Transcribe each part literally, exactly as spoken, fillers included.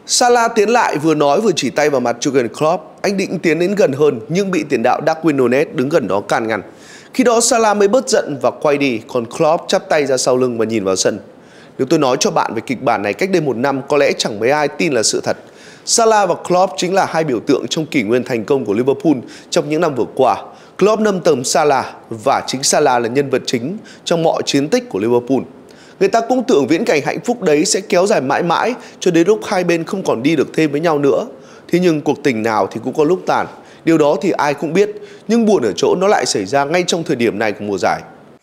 Salah tiến lại vừa nói vừa chỉ tay vào mặt Jurgen Klopp. Anh định tiến đến gần hơn nhưng bị tiền đạo Darwin Núñez đứng gần đó can ngăn. Khi đó Salah mới bớt giận và quay đi, còn Klopp chắp tay ra sau lưng và nhìn vào sân. Nếu tôi nói cho bạn về kịch bản này cách đây một năm, có lẽ chẳng mấy ai tin là sự thật. Salah và Klopp chính là hai biểu tượng trong kỷ nguyên thành công của Liverpool trong những năm vừa qua. Klopp nâng tầm Salah và chính Salah là nhân vật chính trong mọi chiến tích của Liverpool. Người ta cũng tưởng viễn cảnh hạnh phúc đấy sẽ kéo dài mãi mãi cho đến lúc hai bên không còn đi được thêm với nhau nữa. Thế nhưng cuộc tình nào thì cũng có lúc tàn. Điều đó thì ai cũng biết, nhưng buồn ở chỗ nó lại xảy ra ngay trong thời điểm này của mùa giải.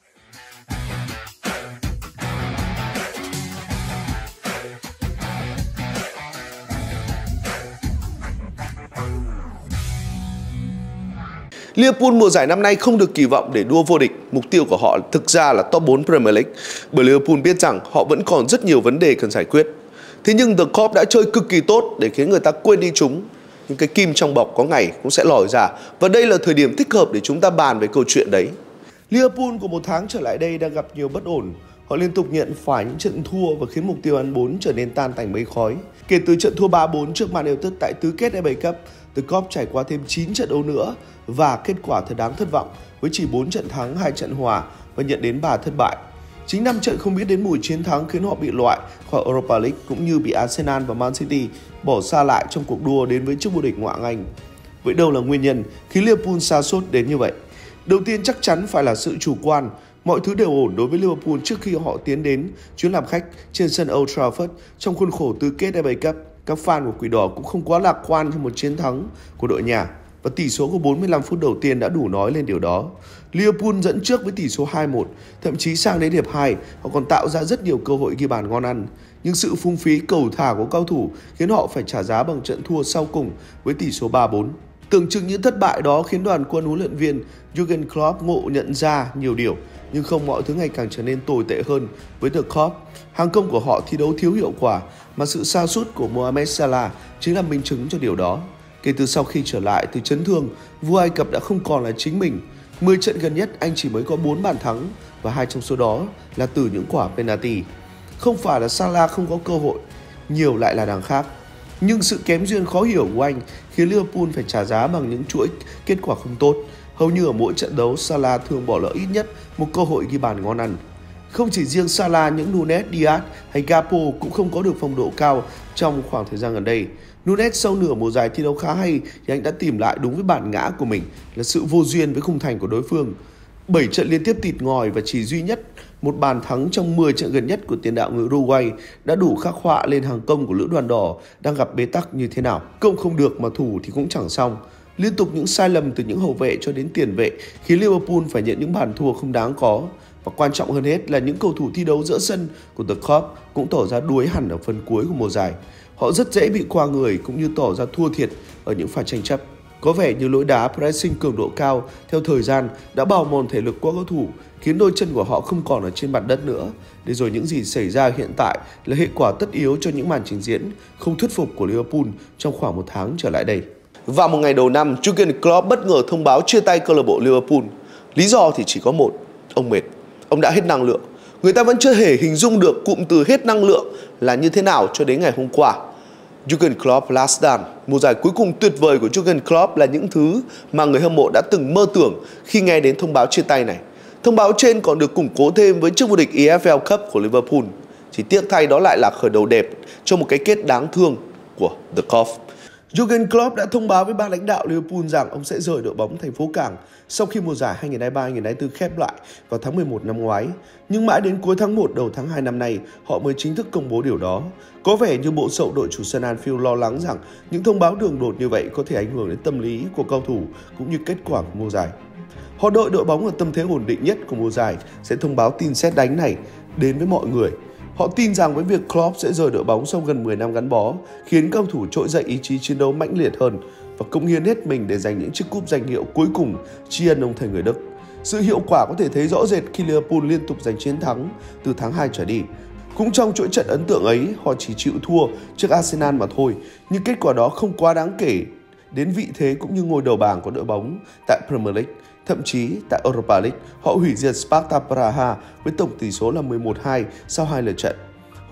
Liverpool mùa giải năm nay không được kỳ vọng để đua vô địch, mục tiêu của họ thực ra là top bốn Premier League, bởi Liverpool biết rằng họ vẫn còn rất nhiều vấn đề cần giải quyết. Thế nhưng The Kop đã chơi cực kỳ tốt để khiến người ta quên đi chúng. Những cái kim trong bọc có ngày cũng sẽ lòi ra, và đây là thời điểm thích hợp để chúng ta bàn về câu chuyện đấy. Liverpool của một tháng trở lại đây đang gặp nhiều bất ổn. Họ liên tục nhận phải những trận thua và khiến mục tiêu ăn bốn trở nên tan tành mây khói. Kể từ trận thua ba bốn trước Man United tại tứ kết ép a Cup, The Kop trải qua thêm chín trận đấu nữa và kết quả thật đáng thất vọng với chỉ bốn trận thắng, hai trận hòa và nhận đến ba thất bại. Chính năm trận không biết đến mùi chiến thắng khiến họ bị loại khỏi Europa League cũng như bị Arsenal và Man City bỏ xa lại trong cuộc đua đến với chức vô địch Ngoại hạng Anh. Vậy đâu là nguyên nhân khiến Liverpool sa sút đến như vậy? Đầu tiên chắc chắn phải là sự chủ quan. Mọi thứ đều ổn đối với Liverpool trước khi họ tiến đến chuyến làm khách trên sân Old Trafford trong khuôn khổ tứ kết ép a Cup. Các fan của Quỷ Đỏ cũng không quá lạc quan trong một chiến thắng của đội nhà, và tỷ số của bốn mươi lăm phút đầu tiên đã đủ nói lên điều đó. Liverpool dẫn trước với tỷ số hai một, thậm chí sang đến hiệp hai, họ còn tạo ra rất nhiều cơ hội ghi bàn ngon ăn. Nhưng sự phung phí cầu thả của cao thủ khiến họ phải trả giá bằng trận thua sau cùng với tỷ số ba bốn. Tưởng chừng những thất bại đó khiến đoàn quân huấn luyện viên Jurgen Klopp ngộ nhận ra nhiều điều, nhưng không, mọi thứ ngày càng trở nên tồi tệ hơn với The Kop. Hàng công của họ thi đấu thiếu hiệu quả, mà sự sa sút của Mohamed Salah chính là minh chứng cho điều đó. Kể từ sau khi trở lại từ chấn thương, vua Ai Cập đã không còn là chính mình. mười trận gần nhất anh chỉ mới có bốn bàn thắng và hai trong số đó là từ những quả penalty. Không phải là Salah không có cơ hội, nhiều lại là đằng khác. Nhưng sự kém duyên khó hiểu của anh khiến Liverpool phải trả giá bằng những chuỗi kết quả không tốt. Hầu như ở mỗi trận đấu, Salah thường bỏ lỡ ít nhất một cơ hội ghi bàn ngon ăn. Không chỉ riêng Salah, những Núñez, Diaz hay Gakpo cũng không có được phong độ cao trong khoảng thời gian gần đây. Núñez sau nửa mùa giải thi đấu khá hay thì anh đã tìm lại đúng với bản ngã của mình là sự vô duyên với khung thành của đối phương. bảy trận liên tiếp tịt ngòi và chỉ duy nhất một bàn thắng trong mười trận gần nhất của tiền đạo người Uruguay đã đủ khắc họa lên hàng công của lữ đoàn đỏ đang gặp bế tắc như thế nào. Công không được mà thủ thì cũng chẳng xong. Liên tục những sai lầm từ những hậu vệ cho đến tiền vệ khiến Liverpool phải nhận những bàn thua không đáng có. Và quan trọng hơn hết là những cầu thủ thi đấu giữa sân của The Kop cũng tỏ ra đuối hẳn ở phần cuối của mùa giải. Họ rất dễ bị qua người cũng như tỏ ra thua thiệt ở những pha tranh chấp. Có vẻ như lối đá pressing cường độ cao theo thời gian đã bào mòn thể lực của cầu thủ, khiến đôi chân của họ không còn ở trên mặt đất nữa. Để rồi những gì xảy ra hiện tại là hệ quả tất yếu cho những màn trình diễn không thuyết phục của Liverpool trong khoảng một tháng trở lại đây. Vào một ngày đầu năm, Jurgen Klopp bất ngờ thông báo chia tay câu lạc bộ Liverpool. Lý do thì chỉ có một, ông mệt. Ông đã hết năng lượng. Người ta vẫn chưa hề hình dung được cụm từ hết năng lượng là như thế nào cho đến ngày hôm qua. Jurgen Klopp Last Dance, mùa giải cuối cùng tuyệt vời của Jurgen Klopp là những thứ mà người hâm mộ đã từng mơ tưởng khi nghe đến thông báo chia tay này. Thông báo trên còn được củng cố thêm với chức vô địch e ép lờ Cup của Liverpool. Chỉ tiếc thay đó lại là khởi đầu đẹp cho một cái kết đáng thương của The Kop. Jurgen Klopp đã thông báo với ban lãnh đạo Liverpool rằng ông sẽ rời đội bóng thành phố cảng sau khi mùa giải hai nghìn không trăm hai mươi ba hai nghìn không trăm hai mươi tư khép lại vào tháng mười một năm ngoái. Nhưng mãi đến cuối tháng một đầu tháng hai năm nay, họ mới chính thức công bố điều đó. Có vẻ như bộ sậu đội chủ sân Anfield lo lắng rằng những thông báo đường đột như vậy có thể ảnh hưởng đến tâm lý của cầu thủ cũng như kết quả của mùa giải. Họ đợi đội bóng ở tâm thế ổn định nhất của mùa giải sẽ thông báo tin sét đánh này đến với mọi người. Họ tin rằng với việc Klopp sẽ rời đội bóng sau gần mười năm gắn bó, khiến cầu thủ trỗi dậy ý chí chiến đấu mãnh liệt hơn và cống hiến hết mình để giành những chiếc cúp danh hiệu cuối cùng tri ân ông thầy người Đức. Sự hiệu quả có thể thấy rõ rệt khi Liverpool liên tục giành chiến thắng từ tháng hai trở đi. Cũng trong chuỗi trận ấn tượng ấy, họ chỉ chịu thua trước Arsenal mà thôi, nhưng kết quả đó không quá đáng kể đến vị thế cũng như ngôi đầu bảng của đội bóng tại Premier League. Thậm chí tại Europa League, họ hủy diệt Sparta Praha với tổng tỷ số là mười một hai sau hai lượt trận.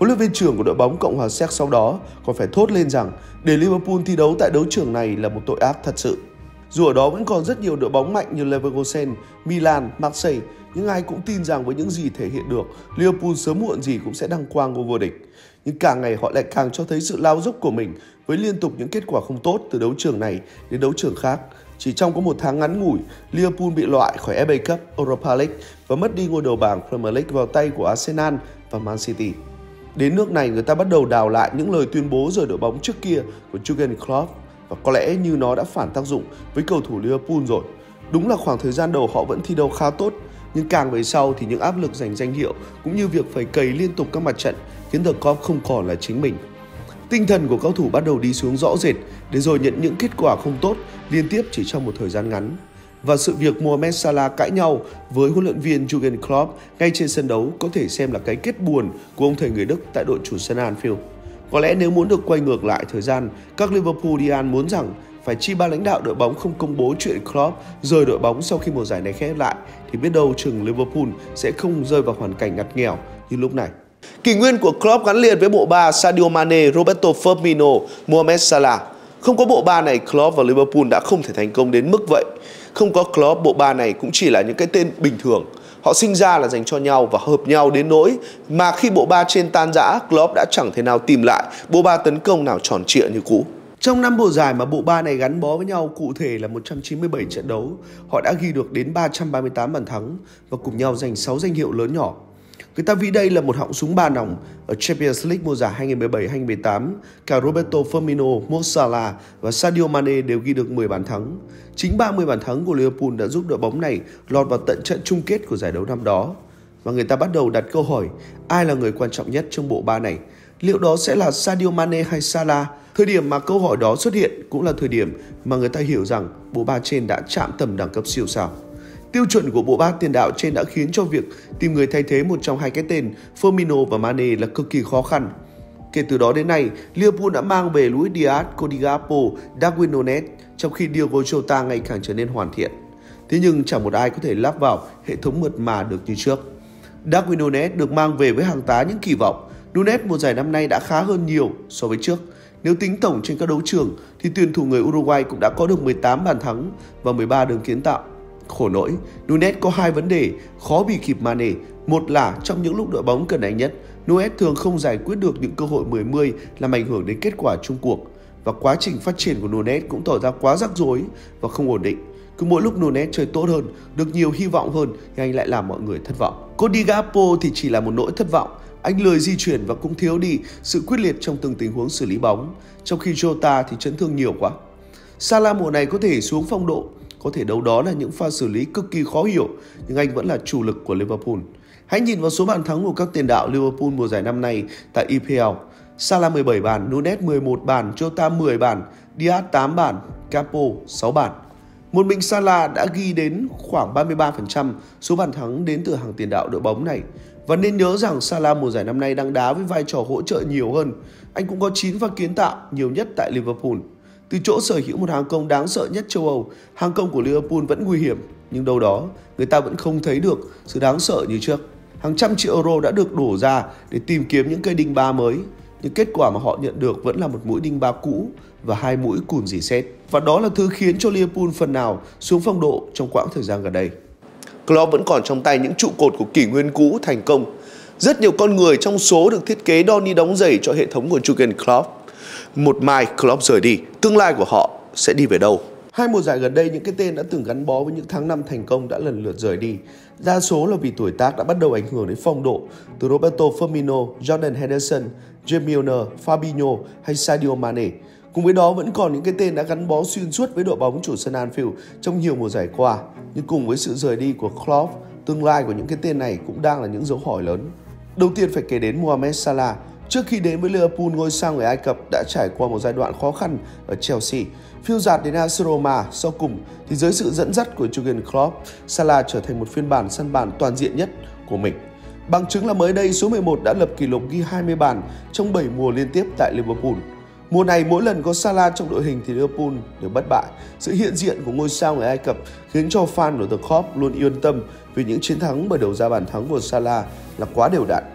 Huấn luyện viên trưởng của đội bóng Cộng hòa Séc sau đó còn phải thốt lên rằng để Liverpool thi đấu tại đấu trường này là một tội ác thật sự. Dù ở đó vẫn còn rất nhiều đội bóng mạnh như Leverkusen, Milan, Marseille, nhưng ai cũng tin rằng với những gì thể hiện được, Liverpool sớm muộn gì cũng sẽ đăng quang ngôi vô địch. Nhưng càng ngày họ lại càng cho thấy sự lao dốc của mình với liên tục những kết quả không tốt từ đấu trường này đến đấu trường khác. Chỉ trong có một tháng ngắn ngủi, Liverpool bị loại khỏi ép a Cup, Europa League và mất đi ngôi đầu bảng Premier League vào tay của Arsenal và Man City. Đến nước này, người ta bắt đầu đào lại những lời tuyên bố rời đội bóng trước kia của Jurgen Klopp và có lẽ như nó đã phản tác dụng với cầu thủ Liverpool rồi. Đúng là khoảng thời gian đầu họ vẫn thi đấu khá tốt, nhưng càng về sau thì những áp lực giành danh hiệu cũng như việc phải cày liên tục các mặt trận khiến The Klopp không còn là chính mình. Tinh thần của cầu thủ bắt đầu đi xuống rõ rệt để rồi nhận những kết quả không tốt liên tiếp chỉ trong một thời gian ngắn. Và sự việc Mohamed Salah cãi nhau với huấn luyện viên Jurgen Klopp ngay trên sân đấu có thể xem là cái kết buồn của ông thầy người Đức tại đội chủ sân Anfield. Có lẽ nếu muốn được quay ngược lại thời gian, các Liverpoolian muốn rằng phải chi ban lãnh đạo đội bóng không công bố chuyện Klopp rời đội bóng sau khi mùa giải này khép lại thì biết đâu chừng Liverpool sẽ không rơi vào hoàn cảnh ngặt nghèo như lúc này. Kỷ nguyên của Klopp gắn liền với bộ ba Sadio Mane, Roberto Firmino, Mohamed Salah. Không có bộ ba này, Klopp và Liverpool đã không thể thành công đến mức vậy. Không có Klopp, bộ ba này cũng chỉ là những cái tên bình thường. Họ sinh ra là dành cho nhau và hợp nhau đến nỗi mà khi bộ ba trên tan rã, Klopp đã chẳng thể nào tìm lại bộ ba tấn công nào tròn trịa như cũ. Trong năm mùa giải mà bộ ba này gắn bó với nhau cụ thể là một trăm chín mươi bảy trận đấu, họ đã ghi được đến ba trăm ba mươi tám bàn thắng và cùng nhau giành sáu danh hiệu lớn nhỏ. Người ta ví đây là một họng súng ba nòng. Ở Champions League mùa giải hai nghìn không trăm mười bảy hai nghìn không trăm mười tám, cả Roberto Firmino, Mo Salah và Sadio Mane đều ghi được mười bàn thắng. Chính ba mươi bàn thắng của Liverpool đã giúp đội bóng này lọt vào tận trận chung kết của giải đấu năm đó. Và người ta bắt đầu đặt câu hỏi, ai là người quan trọng nhất trong bộ ba này? Liệu đó sẽ là Sadio Mane hay Salah? Thời điểm mà câu hỏi đó xuất hiện cũng là thời điểm mà người ta hiểu rằng bộ ba trên đã chạm tầm đẳng cấp siêu sao. Tiêu chuẩn của bộ ba tiền đạo trên đã khiến cho việc tìm người thay thế một trong hai cái tên Firmino và Mane là cực kỳ khó khăn. Kể từ đó đến nay, Liverpool đã mang về Luis Diaz, Cody Gakpo, Darwin Núñez, trong khi Diogo Jota ngày càng trở nên hoàn thiện. Thế nhưng chẳng một ai có thể lắp vào hệ thống mượt mà được như trước. Darwin Núñez được mang về với hàng tá những kỳ vọng. Núñez mùa giải năm nay đã khá hơn nhiều so với trước. Nếu tính tổng trên các đấu trường thì tuyển thủ người Uruguay cũng đã có được mười tám bàn thắng và mười ba đường kiến tạo. Khổ nỗi, Núñez có hai vấn đề khó bị kịp Mane. Một là trong những lúc đội bóng cần anh nhất, Núñez thường không giải quyết được những cơ hội mười mươi làm ảnh hưởng đến kết quả chung cuộc. Và quá trình phát triển của Núñez cũng tỏ ra quá rắc rối và không ổn định. Cứ mỗi lúc Núñez chơi tốt hơn, được nhiều hy vọng hơn thì anh lại làm mọi người thất vọng. Cody Gakpo thì chỉ là một nỗi thất vọng. Anh lười di chuyển và cũng thiếu đi sự quyết liệt trong từng tình huống xử lý bóng, trong khi Jota thì chấn thương nhiều quá. Salah mùa này có thể xuống phong độ, có thể đâu đó là những pha xử lý cực kỳ khó hiểu, nhưng anh vẫn là chủ lực của Liverpool. Hãy nhìn vào số bàn thắng của các tiền đạo Liverpool mùa giải năm nay tại e pê lờ. Salah mười bảy bàn, Núñez mười một bàn, Jota mười bàn, Diaz tám bàn, Gakpo sáu bàn. Một mình Salah đã ghi đến khoảng ba mươi ba phần trăm số bàn thắng đến từ hàng tiền đạo đội bóng này. Và nên nhớ rằng Salah mùa giải năm nay đang đá với vai trò hỗ trợ nhiều hơn. Anh cũng có chín pha kiến tạo, nhiều nhất tại Liverpool. Từ chỗ sở hữu một hàng công đáng sợ nhất châu Âu, hàng công của Liverpool vẫn nguy hiểm, nhưng đâu đó người ta vẫn không thấy được sự đáng sợ như trước. Hàng trăm triệu euro đã được đổ ra để tìm kiếm những cây đinh ba mới, nhưng kết quả mà họ nhận được vẫn là một mũi đinh ba cũ và hai mũi cùn rỉ sét. Và đó là thứ khiến cho Liverpool phần nào xuống phong độ trong quãng thời gian gần đây. Klopp vẫn còn trong tay những trụ cột của kỷ nguyên cũ thành công. Rất nhiều con người trong số được thiết kế đo ni đóng giày cho hệ thống của Jurgen Klopp. Một mai Klopp rời đi, tương lai của họ sẽ đi về đâu? Hai mùa giải gần đây, những cái tên đã từng gắn bó với những tháng năm thành công đã lần lượt rời đi. Đa số là vì tuổi tác đã bắt đầu ảnh hưởng đến phong độ, từ Roberto Firmino, Jordan Henderson, James Milner, Fabinho hay Sadio Mane. Cùng với đó vẫn còn những cái tên đã gắn bó xuyên suốt với đội bóng chủ sân Anfield trong nhiều mùa giải qua. Nhưng cùng với sự rời đi của Klopp, tương lai của những cái tên này cũng đang là những dấu hỏi lớn. Đầu tiên phải kể đến Mohamed Salah. Trước khi đến với Liverpool, ngôi sao người Ai Cập đã trải qua một giai đoạn khó khăn ở Chelsea, phiêu dạt đến a ét Roma. Sau cùng thì dưới sự dẫn dắt của Jurgen Klopp, Salah trở thành một phiên bản săn bàn toàn diện nhất của mình. Bằng chứng là mới đây số mười một đã lập kỷ lục ghi hai mươi bàn trong bảy mùa liên tiếp tại Liverpool. Mùa này mỗi lần có Salah trong đội hình thì Liverpool đều bất bại. Sự hiện diện của ngôi sao người Ai Cập khiến cho fan của The Klopp luôn yên tâm vì những chiến thắng bởi đầu ra bàn thắng của Salah là quá đều đặn.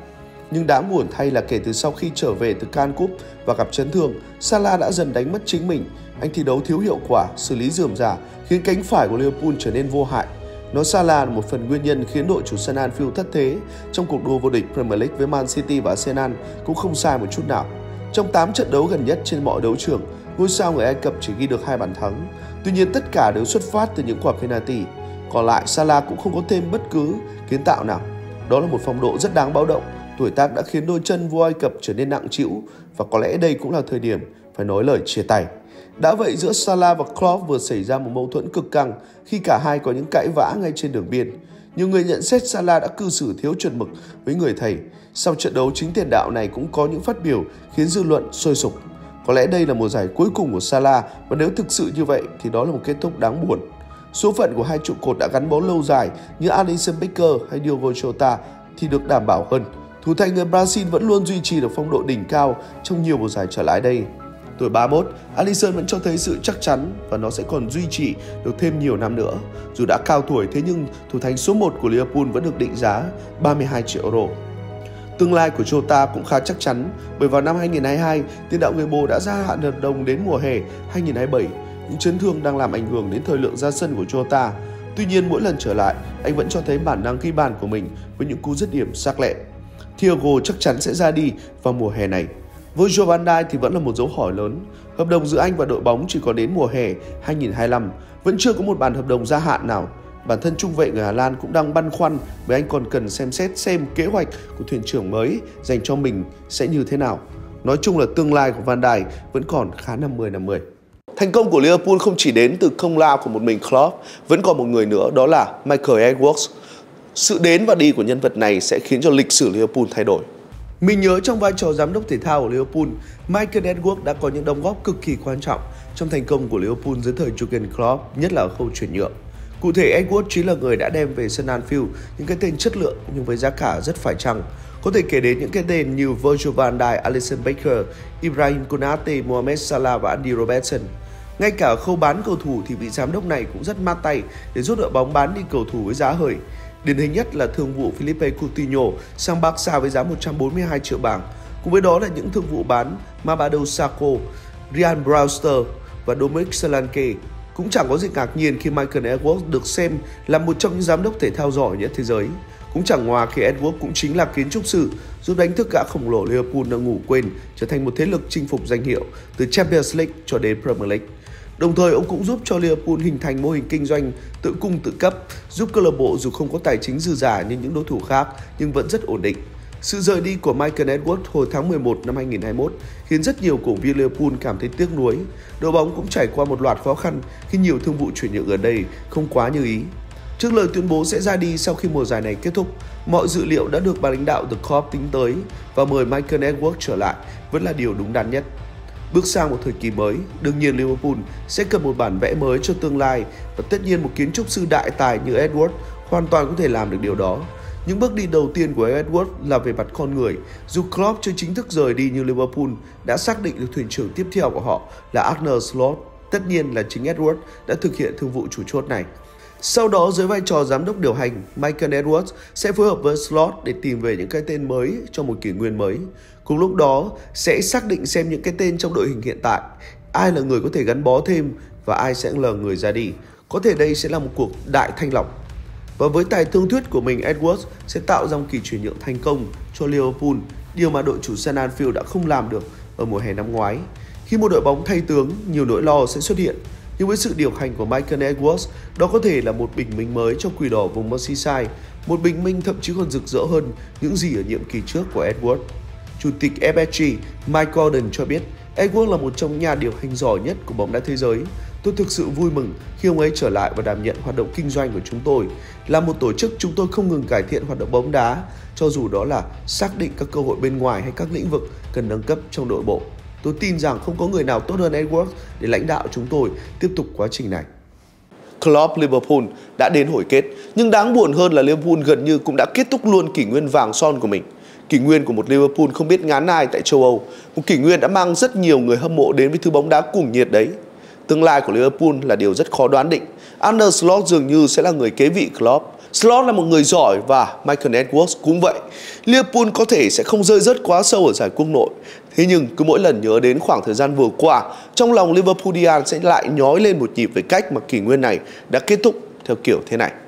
Nhưng đáng buồn thay là kể từ sau khi trở về từ Can Cup và gặp chấn thương, Salah đã dần đánh mất chính mình. Anh thi đấu thiếu hiệu quả, xử lý rườm rà khiến cánh phải của Liverpool trở nên vô hại. Nó Salah là một phần nguyên nhân khiến đội chủ sân Anfield thất thế trong cuộc đua vô địch Premier League với Man City và Arsenal cũng không sai một chút nào. Trong tám trận đấu gần nhất trên mọi đấu trường, ngôi sao người Ai Cập chỉ ghi được hai bàn thắng. Tuy nhiên tất cả đều xuất phát từ những quả penalty. Còn lại Salah cũng không có thêm bất cứ kiến tạo nào. Đó là một phong độ rất đáng báo động. Tuổi tác đã khiến đôi chân vua Ai Cập trở nên nặng trĩu và có lẽ đây cũng là thời điểm phải nói lời chia tay. Đã vậy giữa Salah và Klopp vừa xảy ra một mâu thuẫn cực căng khi cả hai có những cãi vã ngay trên đường biên. Nhiều người nhận xét Salah đã cư xử thiếu chuẩn mực với người thầy. Sau trận đấu, chính tiền đạo này cũng có những phát biểu khiến dư luận sôi sục. Có lẽ đây là mùa giải cuối cùng của Salah và nếu thực sự như vậy thì đó là một kết thúc đáng buồn. Số phận của hai trụ cột đã gắn bó lâu dài như Alisson Becker hay Diogo Jota thì được đảm bảo hơn. Thủ thành người Brazil vẫn luôn duy trì được phong độ đỉnh cao trong nhiều mùa giải trở lại đây. Tuổi ba mươi mốt, Alisson vẫn cho thấy sự chắc chắn và nó sẽ còn duy trì được thêm nhiều năm nữa. Dù đã cao tuổi thế nhưng thủ thành số một của Liverpool vẫn được định giá ba mươi hai triệu euro. Tương lai của Jota cũng khá chắc chắn bởi vào năm hai nghìn không trăm hai mươi hai, tiền đạo người Bồ đã gia hạn hợp đồng đến mùa hè hai nghìn không trăm hai mươi bảy. Những chấn thương đang làm ảnh hưởng đến thời lượng ra sân của Jota. Tuy nhiên mỗi lần trở lại, anh vẫn cho thấy bản năng ghi bàn của mình với những cú dứt điểm sắc lẹm. Thiago chắc chắn sẽ ra đi vào mùa hè này. Virgil van Dijk thì vẫn là một dấu hỏi lớn. Hợp đồng giữa anh và đội bóng chỉ có đến mùa hè hai nghìn không trăm hai mươi lăm, vẫn chưa có một bản hợp đồng gia hạn nào. Bản thân trung vệ người Hà Lan cũng đang băn khoăn bởi anh còn cần xem xét xem kế hoạch của thuyền trưởng mới dành cho mình sẽ như thế nào. Nói chung là tương lai của Van Dijk vẫn còn khá năm mươi năm mươi. Thành công của Liverpool không chỉ đến từ công lao của một mình Klopp, vẫn còn một người nữa, đó là Michael Edwards. Sự đến và đi của nhân vật này sẽ khiến cho lịch sử Liverpool thay đổi. Mình nhớ trong vai trò giám đốc thể thao của Liverpool, Michael Edwards đã có những đóng góp cực kỳ quan trọng trong thành công của Liverpool dưới thời Jurgen Klopp, nhất là ở khâu chuyển nhượng. Cụ thể, Edwards chính là người đã đem về sân Anfield những cái tên chất lượng nhưng với giá cả rất phải chăng. Có thể kể đến những cái tên như Virgil van Dijk, Alisson Becker, Ibrahim Konate, Mohamed Salah và Andy Robertson. Ngay cả ở khâu bán cầu thủ thì vị giám đốc này cũng rất mát tay để giúp đội bóng bán đi cầu thủ với giá hời. Điển hình nhất là thương vụ Philippe Coutinho sang Barca với giá một trăm bốn mươi hai triệu bảng. Cùng với đó là những thương vụ bán Mamadou Sakho, Ryan Brewster và Dominic Solanke. Cũng chẳng có gì ngạc nhiên khi Michael Edwards được xem là một trong những giám đốc thể thao giỏi nhất thế giới. Cũng chẳng ngoa khi Edwards cũng chính là kiến trúc sư giúp đánh thức gã khổng lồ Liverpool đang ngủ quên trở thành một thế lực chinh phục danh hiệu từ Champions League cho đến Premier League. Đồng thời ông cũng giúp cho Liverpool hình thành mô hình kinh doanh tự cung tự cấp, giúp câu lạc bộ dù không có tài chính dư dả như những đối thủ khác nhưng vẫn rất ổn định. Sự rời đi của Michael Edwards hồi tháng mười một năm hai nghìn không trăm hai mươi mốt khiến rất nhiều cổ viên Liverpool cảm thấy tiếc nuối. Đội bóng cũng trải qua một loạt khó khăn khi nhiều thương vụ chuyển nhượng ở đây không quá như ý. Trước lời tuyên bố sẽ ra đi sau khi mùa giải này kết thúc, mọi dữ liệu đã được ban lãnh đạo The Corp tính tới và mời Michael Edwards trở lại vẫn là điều đúng đắn nhất. Bước sang một thời kỳ mới, đương nhiên Liverpool sẽ cần một bản vẽ mới cho tương lai và tất nhiên một kiến trúc sư đại tài như Edwards hoàn toàn có thể làm được điều đó. Những bước đi đầu tiên của Edwards là về mặt con người. Dù Klopp chưa chính thức rời đi nhưng Liverpool đã xác định được thuyền trưởng tiếp theo của họ là Arne Slot. Tất nhiên là chính Edwards đã thực hiện thương vụ chủ chốt này. Sau đó dưới vai trò giám đốc điều hành, Michael Edwards sẽ phối hợp với Slot để tìm về những cái tên mới cho một kỷ nguyên mới. Cùng lúc đó sẽ xác định xem những cái tên trong đội hình hiện tại, ai là người có thể gắn bó thêm và ai sẽ là người ra đi. Có thể đây sẽ là một cuộc đại thanh lọc. Và với tài thương thuyết của mình, Edwards sẽ tạo ra một kỳ chuyển nhượng thành công cho Liverpool, điều mà đội chủ sân Anfield đã không làm được ở mùa hè năm ngoái. Khi một đội bóng thay tướng, nhiều nỗi lo sẽ xuất hiện. Nhưng với sự điều hành của Michael Edwards, đó có thể là một bình minh mới cho Quỷ Đỏ vùng Merseyside, một bình minh thậm chí còn rực rỡ hơn những gì ở nhiệm kỳ trước của Edwards. Chủ tịch ép ét giê Mike Gordon cho biết Edwards là một trong những nhà điều hành giỏi nhất của bóng đá thế giới. Tôi thực sự vui mừng khi ông ấy trở lại và đảm nhận hoạt động kinh doanh của chúng tôi. Là một tổ chức, chúng tôi không ngừng cải thiện hoạt động bóng đá, cho dù đó là xác định các cơ hội bên ngoài hay các lĩnh vực cần nâng cấp trong nội bộ. Tôi tin rằng không có người nào tốt hơn Edwards để lãnh đạo chúng tôi tiếp tục quá trình này. Klopp Liverpool đã đến hồi kết, nhưng đáng buồn hơn là Liverpool gần như cũng đã kết thúc luôn kỷ nguyên vàng son của mình. Kỷ nguyên của một Liverpool không biết ngán ai tại châu Âu, một kỷ nguyên đã mang rất nhiều người hâm mộ đến với thứ bóng đá cuồng nhiệt đấy. Tương lai của Liverpool là điều rất khó đoán định. Arne Slot dường như sẽ là người kế vị Klopp. Slot là một người giỏi và Michael Edwards cũng vậy. Liverpool có thể sẽ không rơi rớt quá sâu ở giải quốc nội. Thế nhưng cứ mỗi lần nhớ đến khoảng thời gian vừa qua, trong lòng Liverpoolian sẽ lại nhói lên một nhịp về cách mà kỷ nguyên này đã kết thúc theo kiểu thế này.